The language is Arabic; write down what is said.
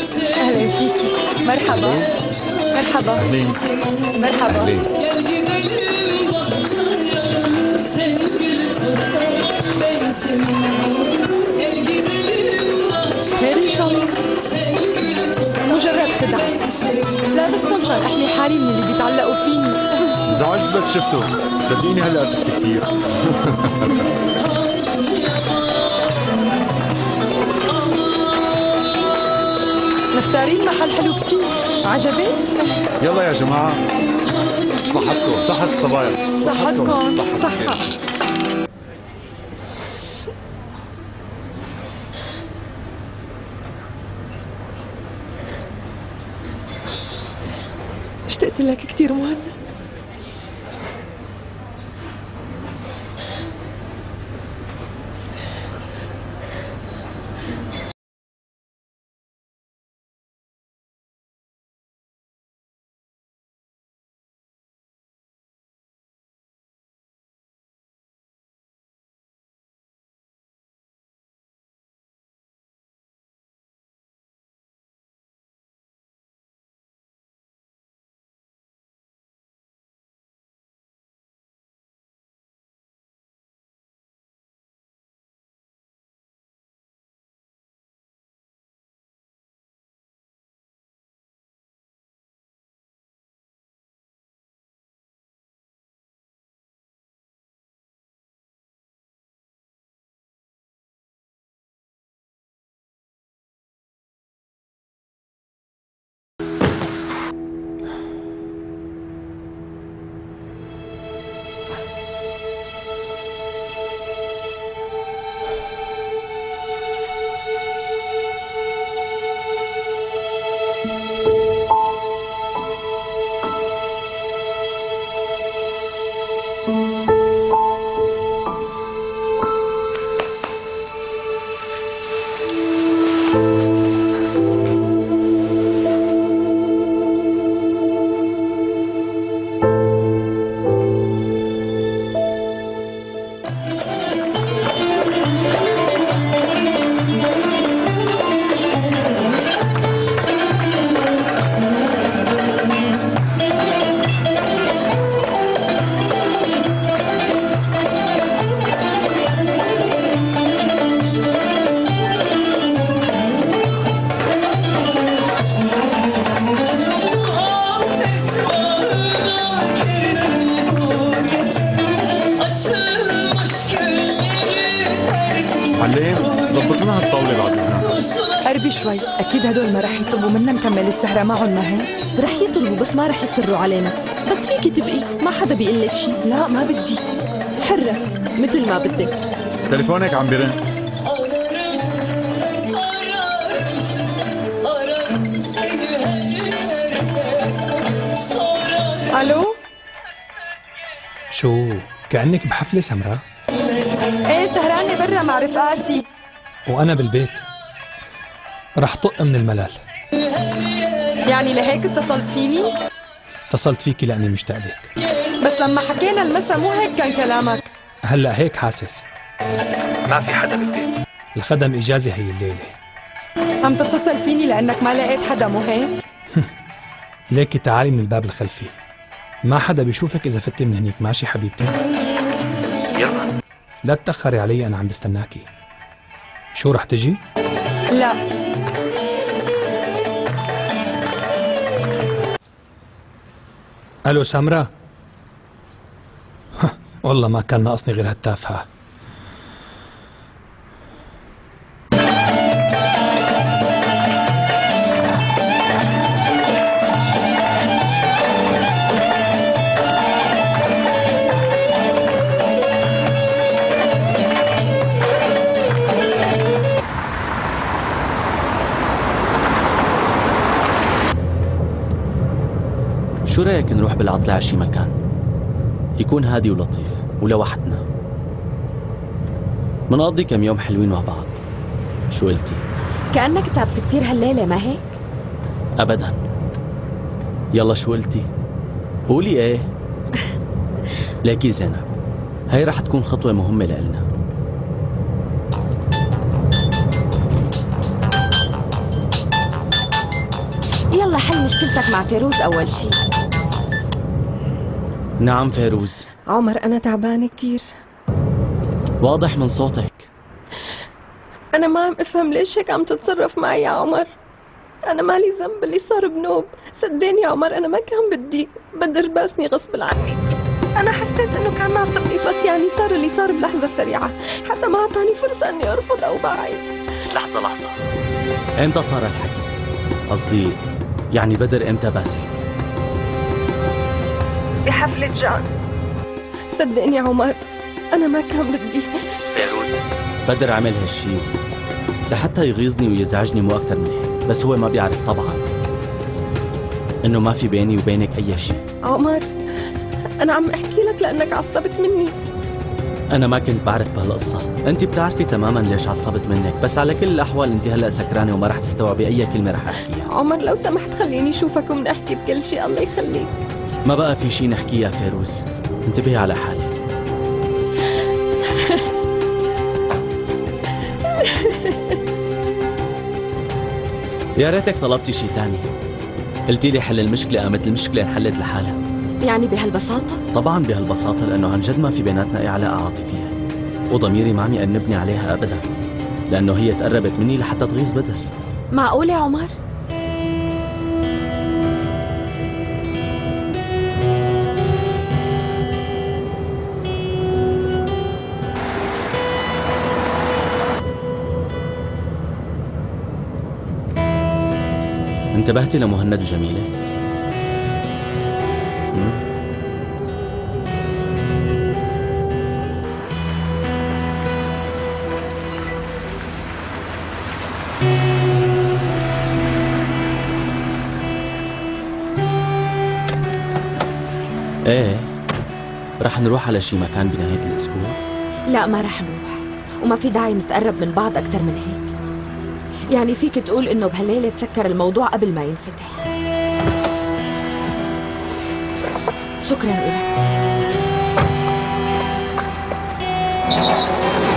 أهلا فيكي. مرحبا. مرحبا. أهلين. مرحبا. أهلين. خير إن شاء الله. مجرد خدعة. لا بس مشان أحمي حالي من اللي بيتعلقوا فيني. انزعجت بس شفته، صدقيني هلا قلت كثير. مختارين محل حلو كتير. عجبك؟ يلا يا جماعة، صحتكم، صحة الصبايا. صحتكم. صحة. اشتقت لك كتير مهند. علام، ظبط لنا هالطاولة بعد إذنك. قربي شوي، أكيد هدول ما رح يطلبوا منا نكمل السهرة معهم ما هيك؟ رح يطلبوا بس ما رح يصروا علينا. بس فيكي تبقي ما حدا بيقول لك شيء. لا ما بدي. حرة مثل ما بدك. تليفونك عم برن. ألو؟ شو كأنك بحفلة سمراء؟ ايه سهرانة برا مع رفقاتي. وأنا بالبيت رح طق من الملل. يعني لهيك اتصلت فيني؟ اتصلت فيكي لأني مشتاق لك. بس لما حكينا المسا مو هيك كان كلامك. هلأ هيك حاسس. ما في حدا بالبيت، الخدم إجازة هي الليلة. عم تتصل فيني لأنك ما لقيت حدا مو هيك؟ ليكي تعالي من الباب الخلفي، ما حدا بيشوفك إذا فتي من هنيك. ماشي حبيبتي؟ يلا لا تتأخري علي، أنا عم بستناكي. شو رح تجي؟ لا. ألو سمرة؟ والله ما كان ناقصني غير هالتافهة. شو رأيك نروح بالعطلة على شي مكان يكون هادي ولطيف ولوحدنا، منقضي كم يوم حلوين مع بعض؟ شو قلتي؟ كأنك تعبت كتير هالليلة ما هيك؟ أبدا. يلا شو قلتي؟ قولي ايه. ليكي زينب، هاي رح تكون خطوة مهمة لإلنا. يلا حل مشكلتك مع فيروز أول شي. نعم فيروز. عمر أنا تعبانة كتير. واضح من صوتك. أنا ما عم أفهم ليش هيك عم تتصرف معي يا عمر. أنا مالي ذنب اللي صار بنوب. صدقني يا عمر أنا ما كان بدي، بدر باسني غصب عني. أنا حسيت إنه كان ناصبني فخ، يعني صار اللي صار بلحظة سريعة، حتى ما أعطاني فرصة إني أرفض أو بعيد. لحظة إمتى صار الحكي؟ قصدي يعني بدر إمتى باسك؟ بحفلة جان. صدقني يا عمر أنا ما كان بدي. فيروز، بدر عمل هالشي لحتى يغيظني ويزعجني مو أكتر من هيك، بس هو ما بيعرف طبعا إنه ما في بيني وبينك أي شيء. عمر أنا عم أحكي لك لأنك عصبت مني. أنا ما كنت بعرف بهالقصة، أنت بتعرفي تماماً ليش عصبت منك، بس على كل الأحوال أنت هلأ سكرانة وما رح تستوعبي أي كلمة رح أحكيها. عمر لو سمحت خليني أشوفك ومنحكي بكل شيء، الله يخليك. ما بقى في شي نحكيه يا فيروز، انتبهي على حالك. يا ريتك طلبتي شي تاني، قلتي لي حل المشكلة، قامت المشكلة انحلت لحالها. يعني بهالبساطة؟ طبعاً بهالبساطة، لأنه عن جد ما في بيناتنا أي علاقة عاطفية، وضميري ما عم يأنبني عليها أبداً، لأنه هي تقربت مني لحتى تغيظ بدر. معقول يا عمر؟ انتبهتي لمهند وجميلة؟ ايه، رح نروح على شي مكان بنهاية الأسبوع؟ لا ما رح نروح، وما في داعي نتقرب من بعض أكتر من هيك. يعني فيك تقول إنه بهالليلة تسكر الموضوع قبل ما ينفتح. شكراً إلك.